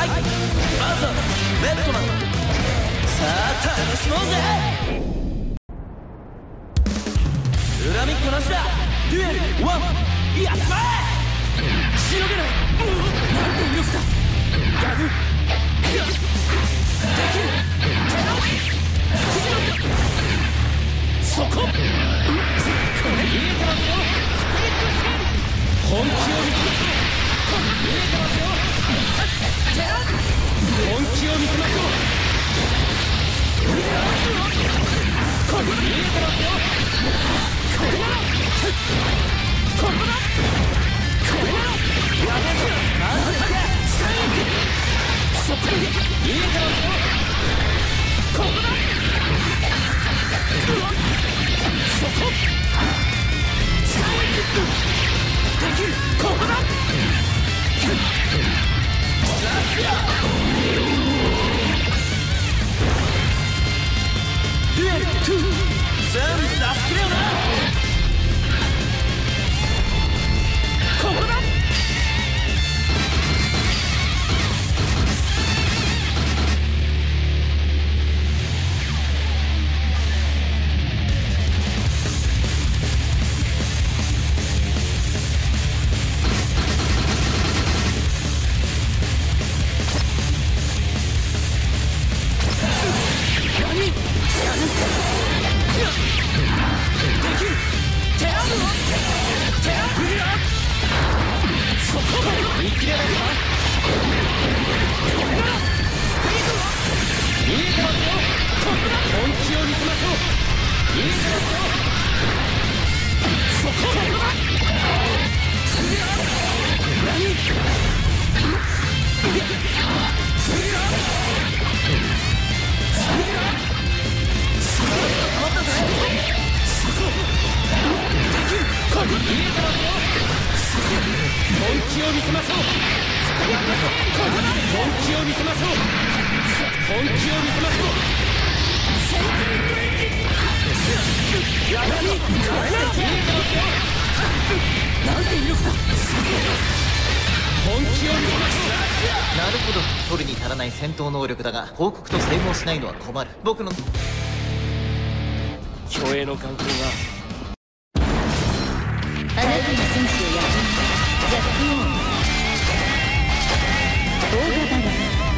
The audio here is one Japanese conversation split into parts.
はい、バザーベッドマン、さあ楽しもうぜ。恨みっこなしだ。デュエルワン、やっちまえ。しのげない。なんて威力だ。やる。できる。そこ。これ見えてますよ。スプリットシェル。本気を見せます。見えてますよ。本気を見せましょう。これ見えてますよ。これだ。ここだ。これだ。やめろ。なんでだ。そこに見えてますよ。ここだ。そこ。できる。ここだ。デュエル2、全部出し切れよな。ここだ。 なるほど、取るに足らない戦闘能力だが報告と整合しないのは困る。僕の虚栄の眼光があなたの戦士をやってみます。ジャック・オーン、オーガバラ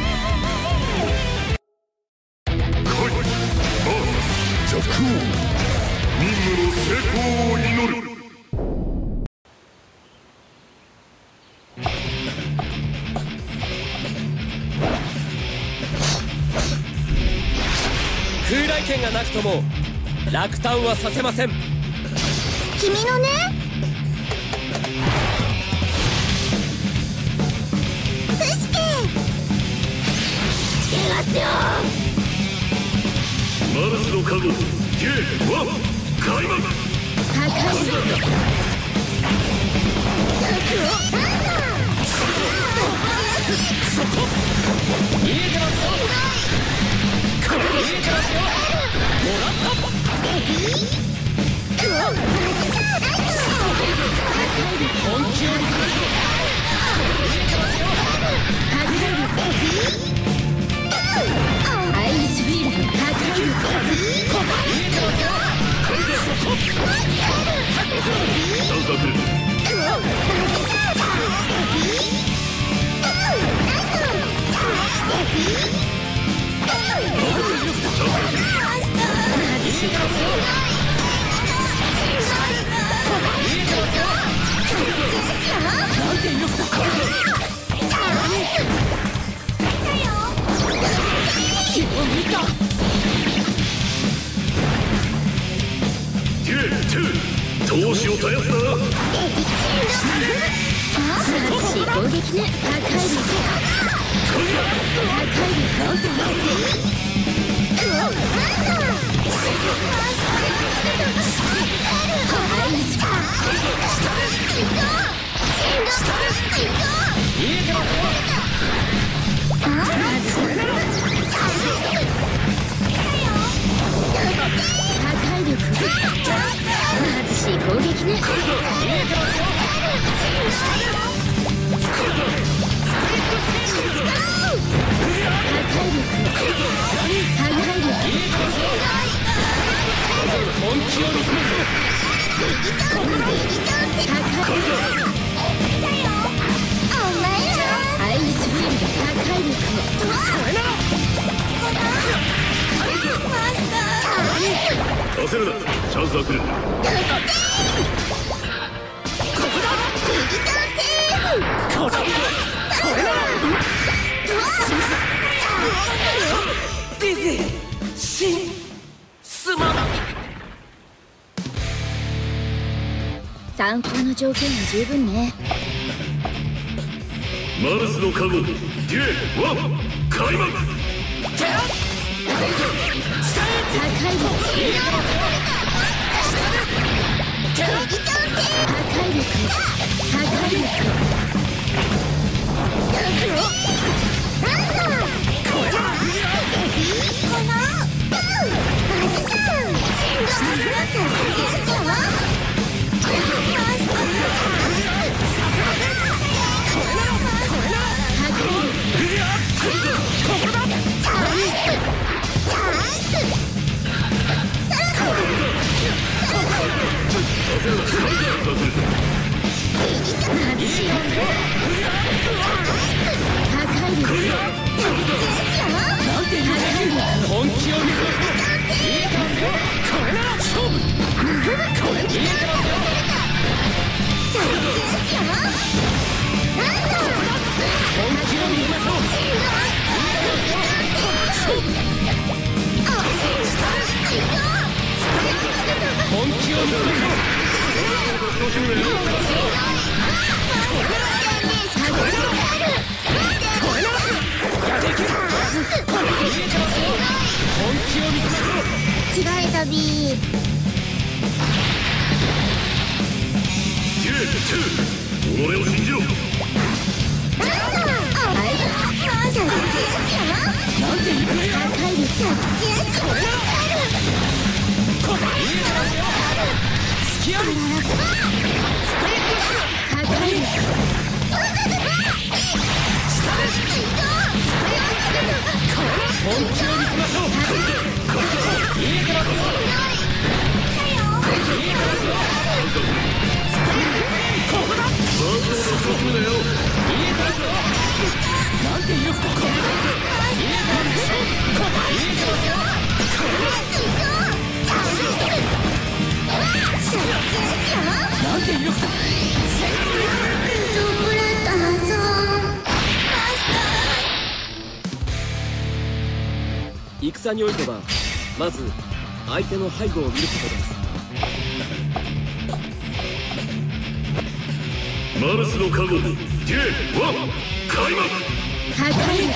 ジャック・オーン、任務の成功を祈る。 風来剣がなくとも落胆はさせません。 君のね。プシケつけますよ。 マルスの加護、J1 開幕。 破壊力。 そこ見えてますよ。これ見えてますよ。もらった。本気を見せましょう。見えてますよ。 アイスフィールド破壊力。 見えてますよ。そこなんて威力だ。気を見た。 J2 闘志を絶やすな。 素晴らしい攻撃ね。破壊力。破壊力。 見えてますよ。 破壊力。貧しい攻撃ね。 見えてますよ。 焦るな、チャンスは来る。 ディズィシンすまん。 参考の条件は十分ね。 マルスの加護デュエ1開幕。 破壊力違えたビー。 己を信じろ。 戦においてはまず相手の背後を見ることです。 マルスの加護デュエ1開幕。 破壊力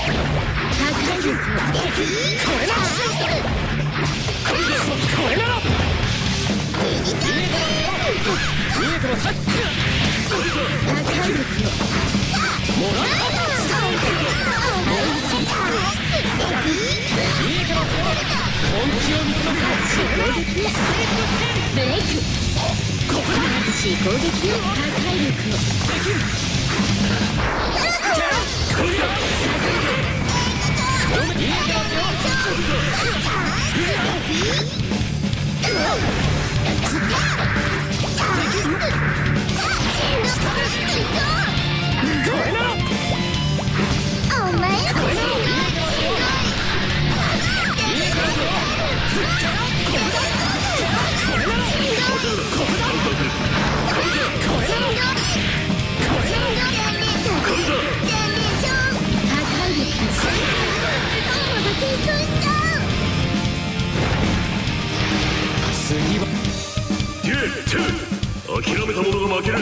諦めた者が負ける。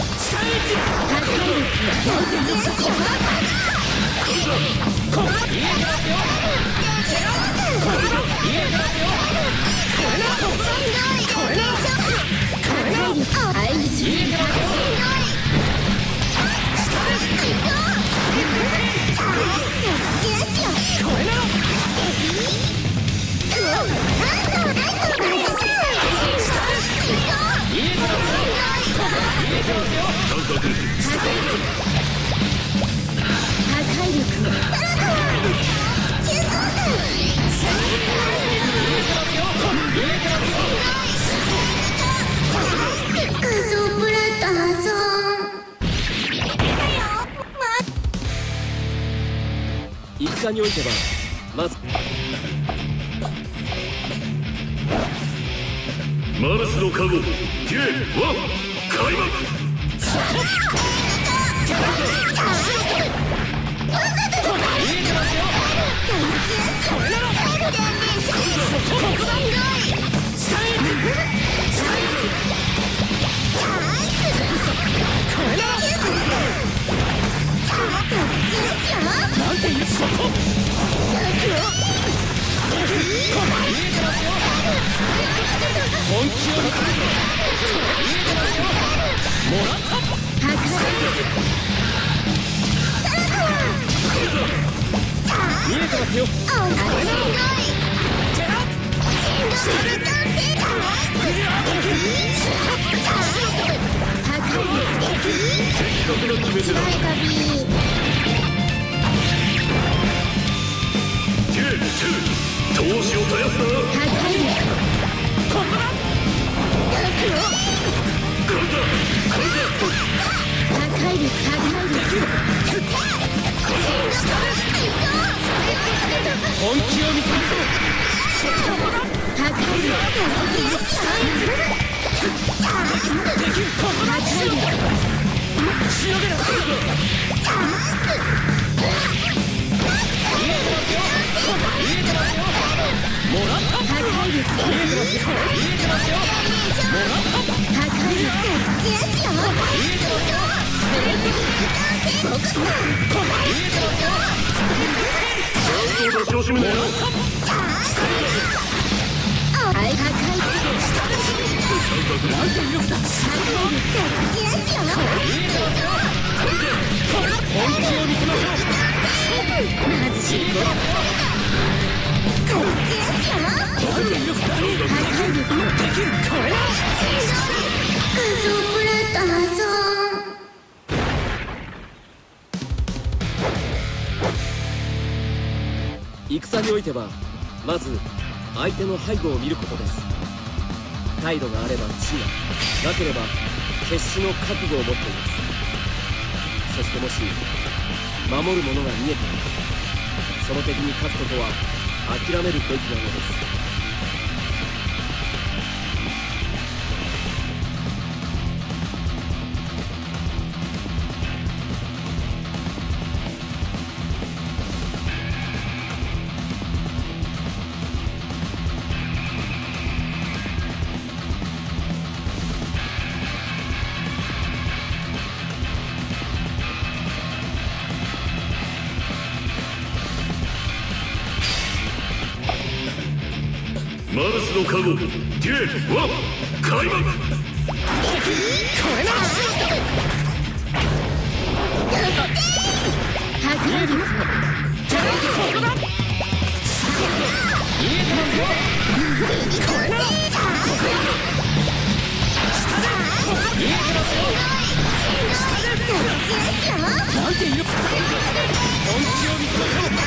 戦においてはまずマルスの加護 J1 開幕。 なんていうそこ。本気を見せる。もらった。見えてますよ。 的確な決め手だ。J2 闘志を絶やすな。 本気を見せる。 調子めね。 戦においてはまず相手の背後を見ることです。態度があれば地が、なければ決死の覚悟を持っています。そしてもし守るものが見えたらその敵に勝つことは諦めるべきなのです。 マルスの加護 J1 開幕。 なんていう本気を見せましょう。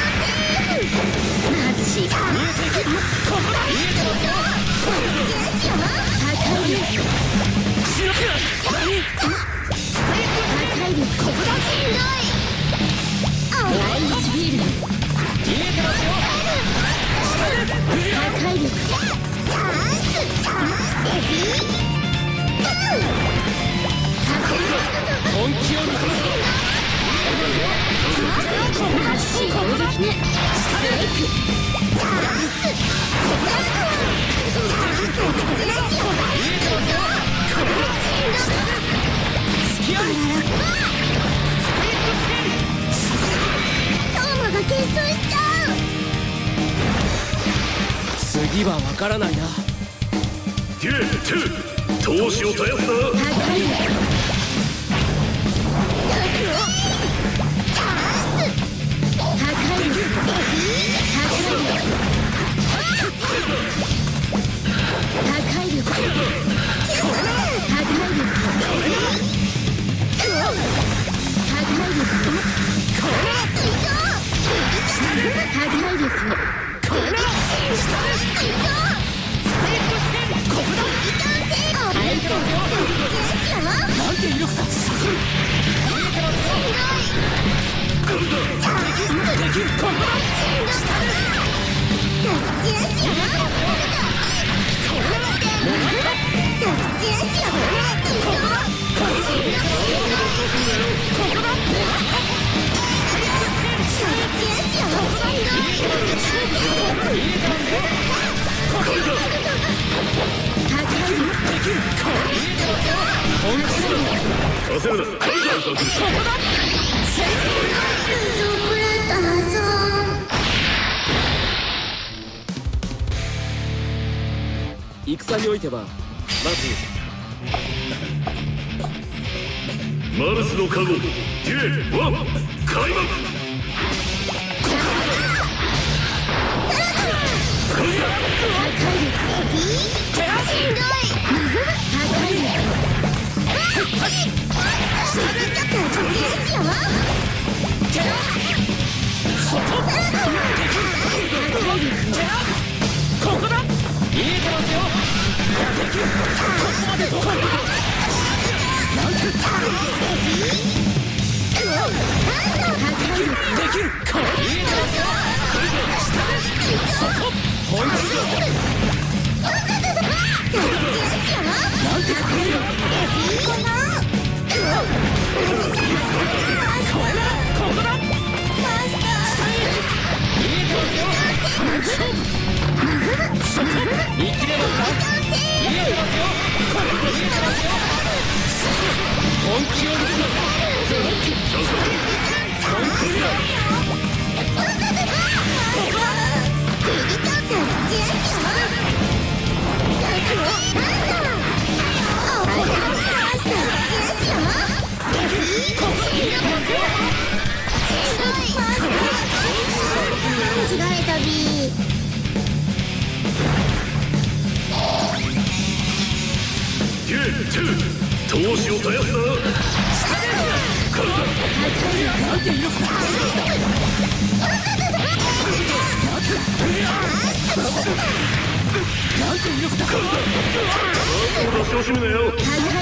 次はわからないな。 J2 闘志を絶やすな。 なんて威力だ。これだ。 戦においてはまずマルスの加護デュエル1開幕。 ここだ。見えてますよ。できる。 闘志を絶やすな。出し惜しむなよ。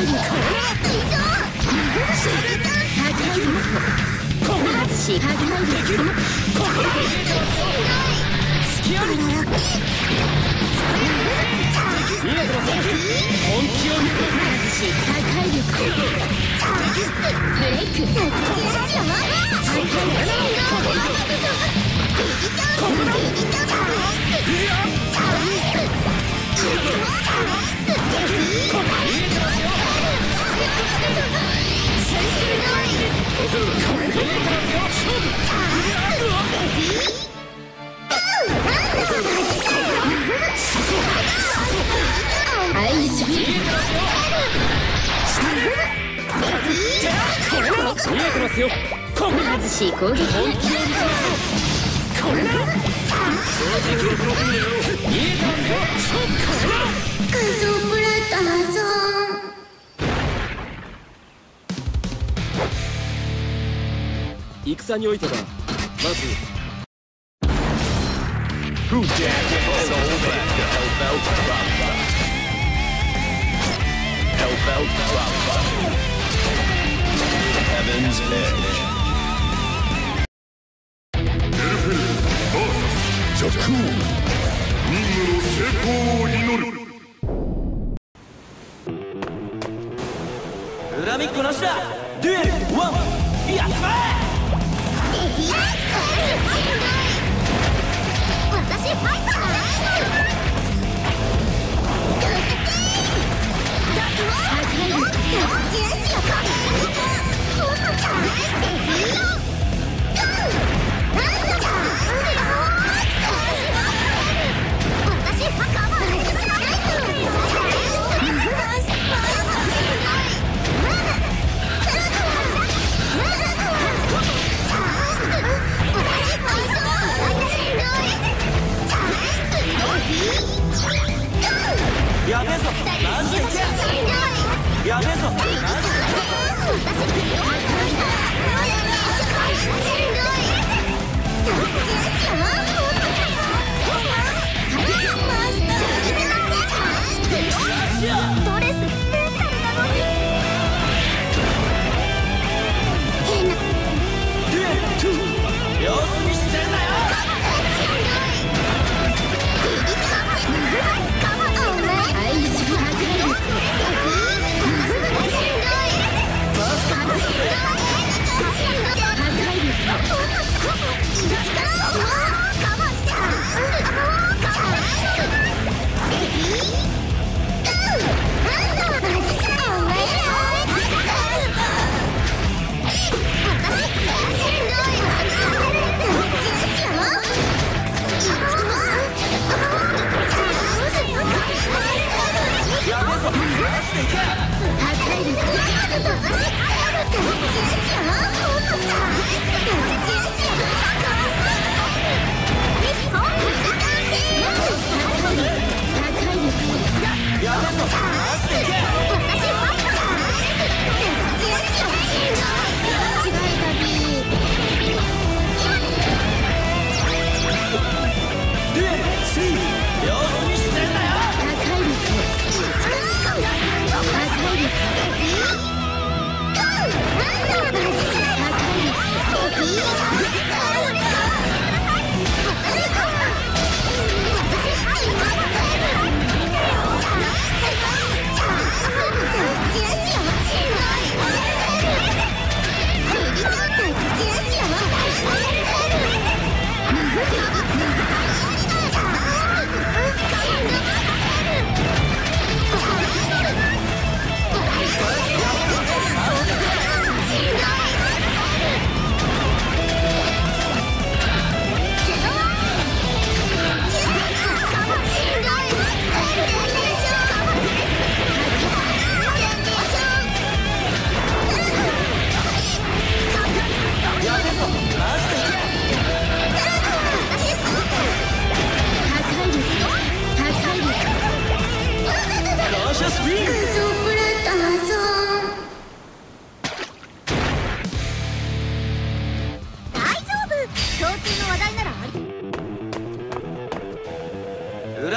戦においてはまず恨みっこなしだ。デュエル1やっちまえ。 私ファイター。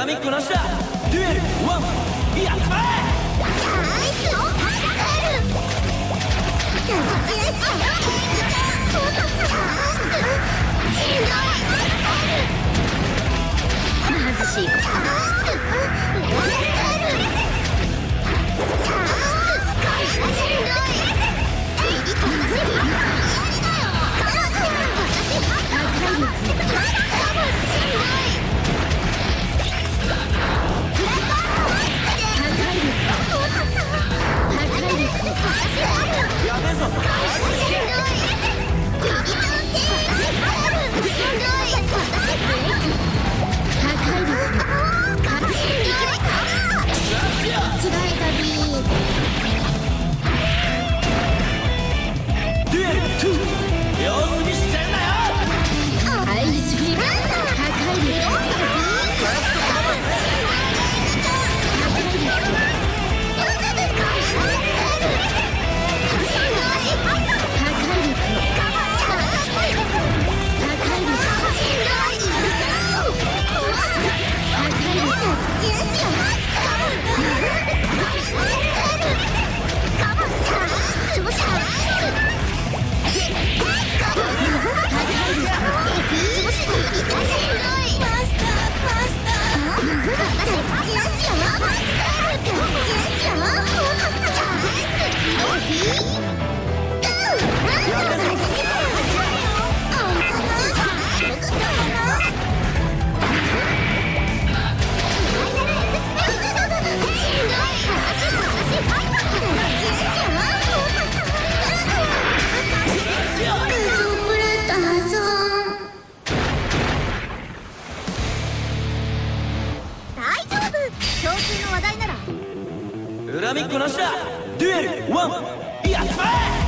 恨みっこなしだ。デュエルワン、やっちまえ。 貧しいやべえぞ。デュエル2、様子見してんなよ。 入りすぎる。破壊力。 恨みっこなしだ。デュエルワン、やっちまえ。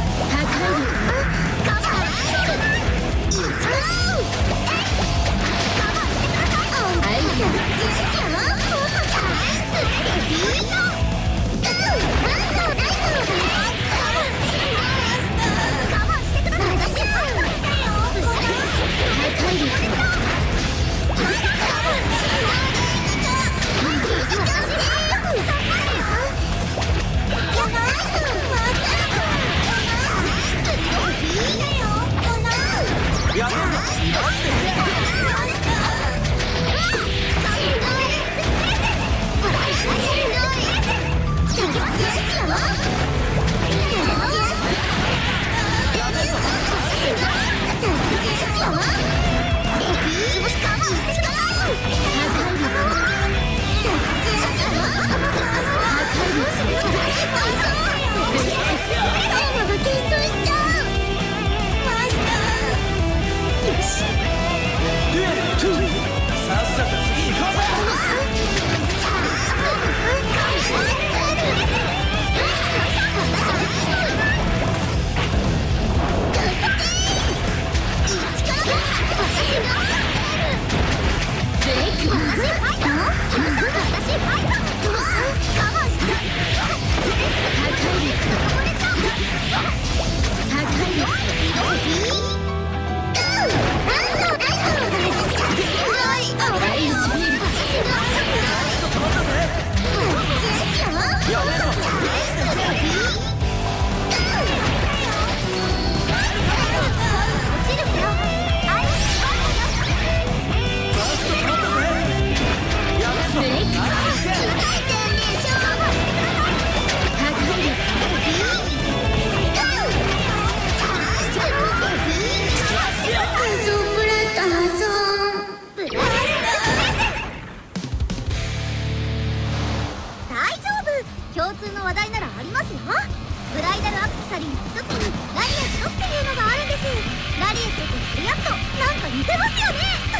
共通の話題ならありますよ。ブライダルアクセサリーの一つにラリエットっていうのがあるんです。ラリエットとリアット、なんか似てますよ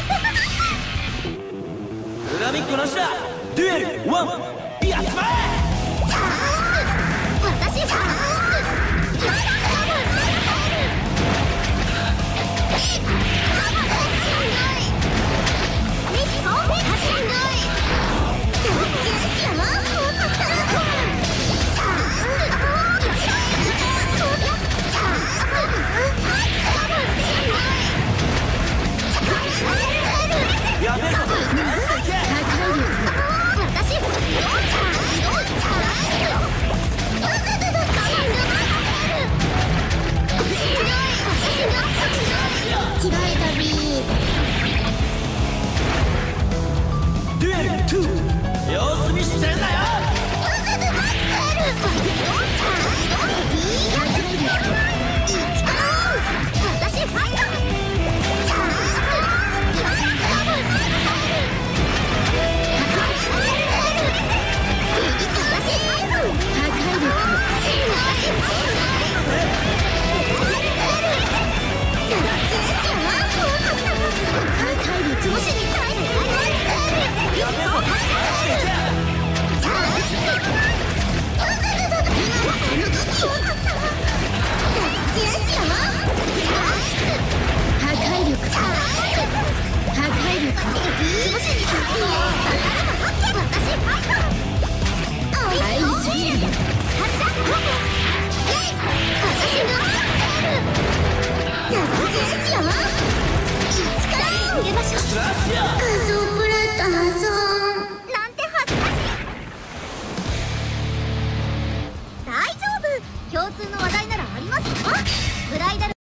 ね。 恨みっこなしだ。デュエルワン、やっちまえ。 チャンス、私チャンス。 やべえぞ。 逃げましょう。 スラッシャー。 ガソプラターさんなんて恥ずかしい。大丈夫、共通の話題ならありますよ。ブライダル